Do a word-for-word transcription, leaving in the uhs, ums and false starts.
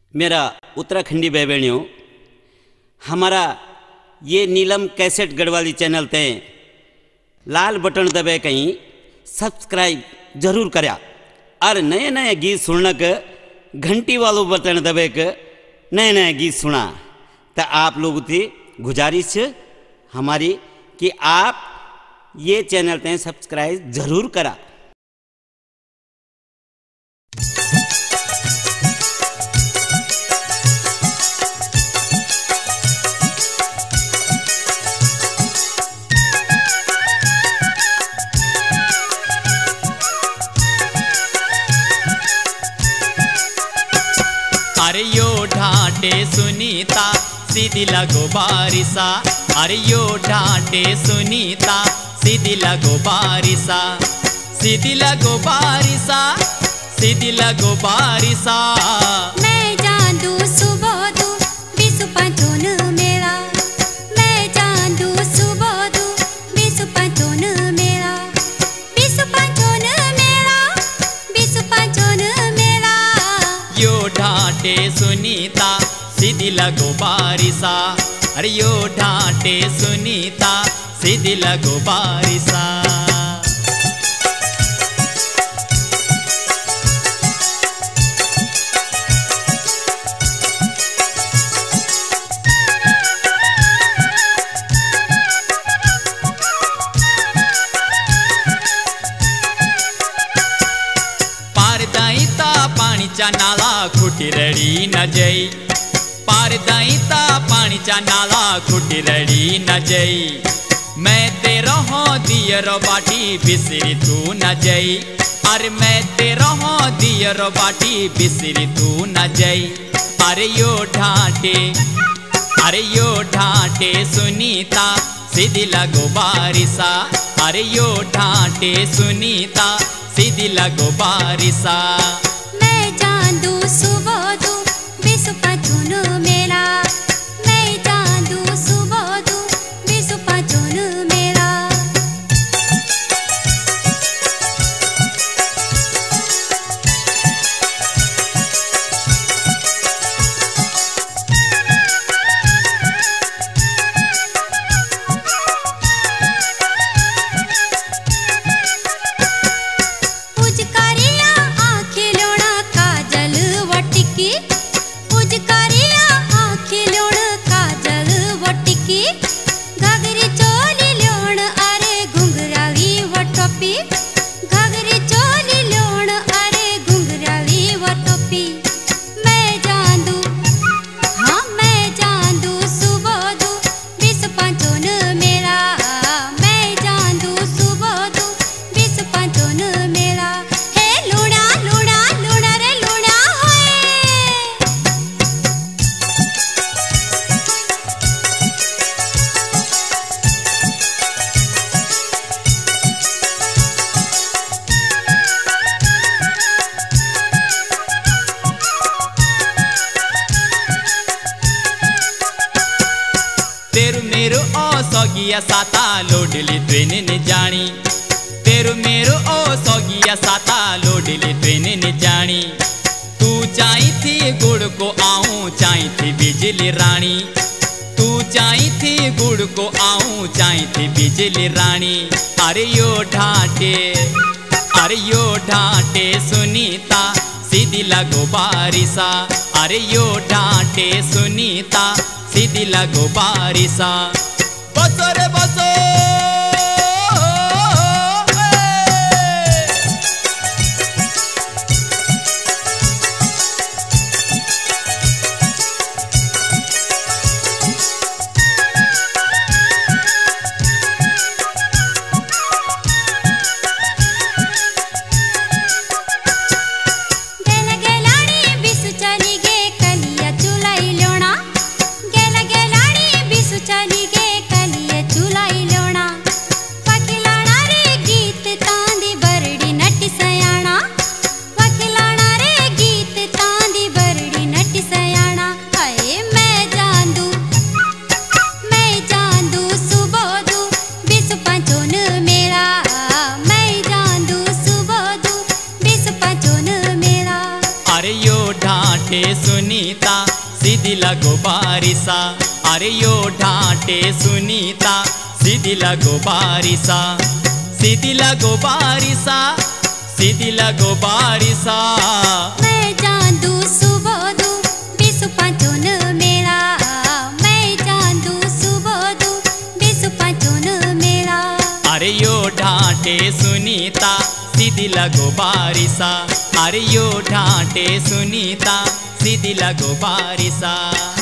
मेरा उत्तराखंडी भाई बहनियों, हमारा ये नीलम कैसेट गढ़वाली चैनल ते लाल बटन दबे कहीं सब्सक्राइब जरूर करा और नए नए गीत सुनने के घंटी वालों बटन दबे के नए नए गीत सुना। तो आप लोगों की गुजारिश हमारी कि आप ये चैनल ते सब्सक्राइब जरूर करा। अरे यो ढाटे सुनीता सीधी लगो बारिशा, अरे यो ढाटे सुनीता सीधी लगो बारिशा, सीधी लगो बारिशा, सीधी लगो बारिशा। मैं जांदू सुबह दू बिसु पंचोन मेरा, मैं जांदू सुबह दू बिसु पंचोन मेरा, बिसु पंचोन मेरा, बिसु पंचोन मेरा। यो ढाटे सुनीता सीधी लगो बारिशा, अरे यो ढाटे सुनीता सीधी लगो बारिशा। पार दाईता पाणीचा नाला खुटी रडी न जई, पार दाईता पाणीचा नाला खुटी रडी न जई। मैं तेरा हो दियरो बाटी बिसरी तू न जई, अरे मैं तेरा हो दियरो बाटी बिसरी तू न जई। अरे यो ढाटे, अरे यो ढाटे सुनीता सीधी लगो बारिशा, अरे यो ढाटे सुनीता सीधी लगो बारिशा। मैं जांदू सुबह दू बिसु पंचोन मेरा, मैं जांदू सुबह दू बिसु पंचोन मेरा। उजकारिया आँखें लोड़ा काजल वटिकी, उजकारिया आँखें लोड़ काजल वटिकी। घाघरी चोली लोण अरे घुंघरावी वटोपी, घाघरी चोली लोण अरे घुंघरावी वटोपी। मैं जांदू, हाँ मैं जांदू सुबह दू बिसु पंचोन मेरा, मैं जांदू सुबह दू बिसु पंचोन मेरा। हे लूड़ा लूड़ा लूड़ा रे लूड़ा होए। तेरु मेरो ओ सोगिया साता लोडली ट्रेन ने जानी, तेरु मेरो ओ सोगिया साता लोडली ट्रेन ने जानी। तू चाही थी गुड़ को आऊं चाही थी बिजली रानी, तू चाही थी गुड़ को आऊं चाही थी बिजली रानी। अरे यो ढाटे, अरे यो ढाटे सुनीता सीधी लगो बारिशा, अरे यो ढाटे सुनीता सीधी लगो बारिशा। बसो रे बसो गेला गेलाड़ी बिसु चली गे कलिया चुलाई लोणा, गेला गेलाड़ी बिसु चली गे सुनीता सीधी लगो बारिशा, अरे यो ढांटे सुनीता सीधी लगो बारिशा, सीधी लगो बारिशा, सीधी लगो बारिशा। मैं जांदू सुबोदू बिसु पांचोन मेला, मैं जांदू सुबोदू बिसु पांचोन मेला। अरे यो ढांटे सुनीता सीधी लगो बारिशा, अरे यो ढांटे सुनीता सीधी लगो बारिशा।